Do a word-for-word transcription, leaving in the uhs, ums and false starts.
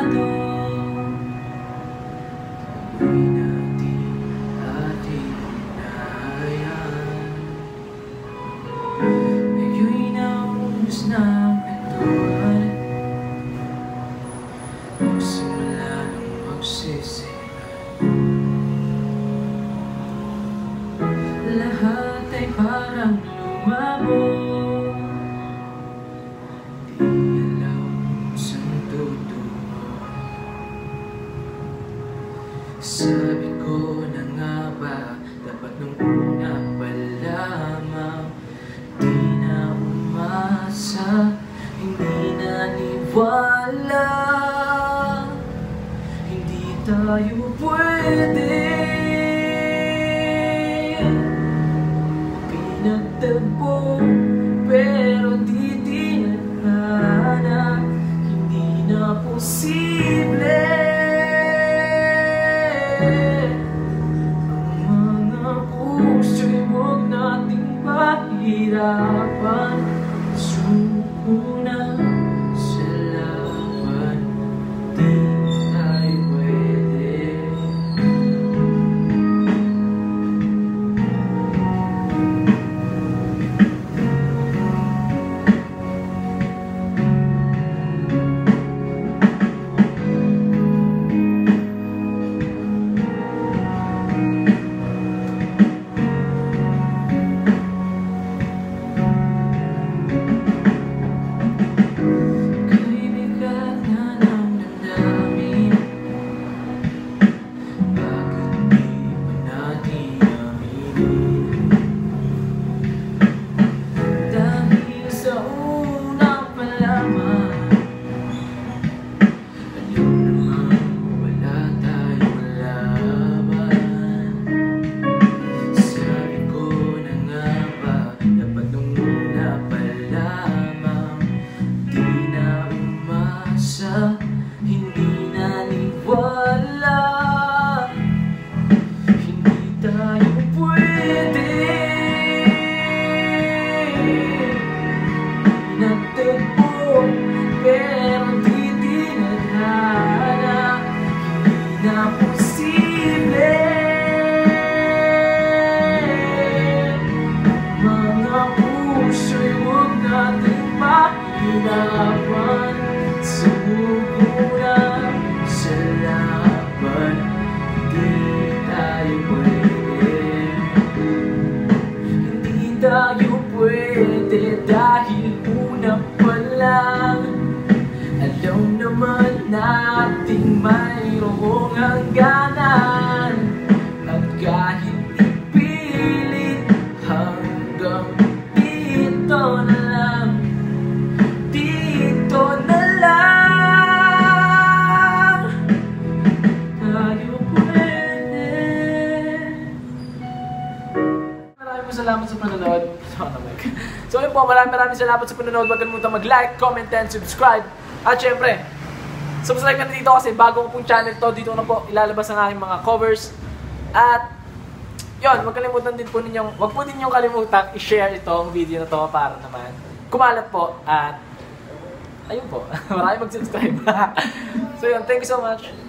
sigurado ako'y natin ating unayan. Ngayo'y naubos na ang pintuan, magsimula ng magsisihan. Lahat ay parang lumabo, sabi ko na nga ba, dapat nung una pa lamang. Di na umasa, hindi naniwala, hindi tayo pwede. Pinagtagpo pero di dinadhana, hindi na posible. Hirapan, suko na sa laban, di tayo pwede. Hindi naniwala, hindi tayo pwede. Pinagtagpo pero di dinadhana, hindi na posible. Mga puso'y huwag natin mahirapan, suko na sa laban, di tayo pwede. Hindi tayo pwede dahil una pa lang alam naman nating mayroong hangganan. At kahit ipilit hanggang dito na lang, dito na lang tayo pwede. Maraming salamat sa panonood. So yun po, maraming maraming salamat sa panonood. Huwag kalimutan mag-like, comment, and subscribe. At syempre, subscribe ka na dito kasi bago ko pong channel to. Dito na po ilalabas ang aking mga covers. At yun, huwag kalimutan din po ninyong, huwag po din ninyong kalimutan i-share itong video na to para naman kumalat po. At ayun po, maraming mag-subscribe. So yun, thank you so much.